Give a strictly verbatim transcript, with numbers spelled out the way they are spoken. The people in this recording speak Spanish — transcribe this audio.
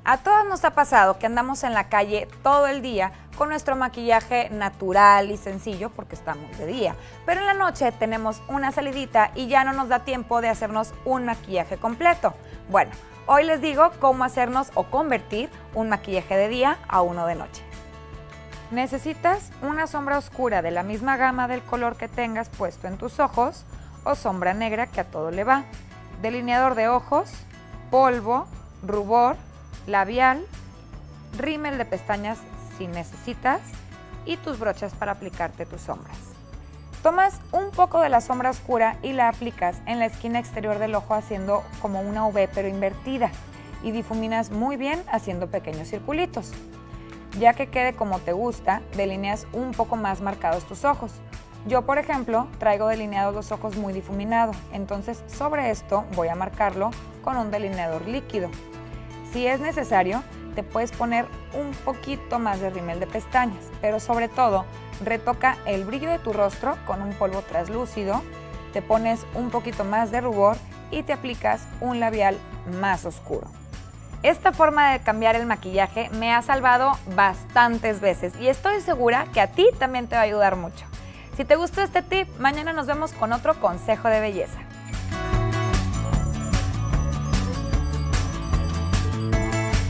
A todas nos ha pasado que andamos en la calle todo el día con nuestro maquillaje natural y sencillo porque estamos de día, pero en la noche tenemos una salidita y ya no nos da tiempo de hacernos un maquillaje completo. Bueno, hoy les digo cómo hacernos o convertir un maquillaje de día a uno de noche. Necesitas una sombra oscura de la misma gama del color que tengas puesto en tus ojos o sombra negra que a todo le va, delineador de ojos, polvo, rubor, labial, rímel de pestañas si necesitas y tus brochas para aplicarte tus sombras. Tomas un poco de la sombra oscura y la aplicas en la esquina exterior del ojo haciendo como una V pero invertida y difuminas muy bien haciendo pequeños circulitos. Ya que quede como te gusta, delineas un poco más marcados tus ojos. Yo, por ejemplo, traigo delineados los ojos muy difuminados, entonces sobre esto voy a marcarlo con un delineador líquido. Si es necesario, te puedes poner un poquito más de rímel de pestañas, pero sobre todo, retoca el brillo de tu rostro con un polvo translúcido, te pones un poquito más de rubor y te aplicas un labial más oscuro. Esta forma de cambiar el maquillaje me ha salvado bastantes veces y estoy segura que a ti también te va a ayudar mucho. Si te gustó este tip, mañana nos vemos con otro consejo de belleza.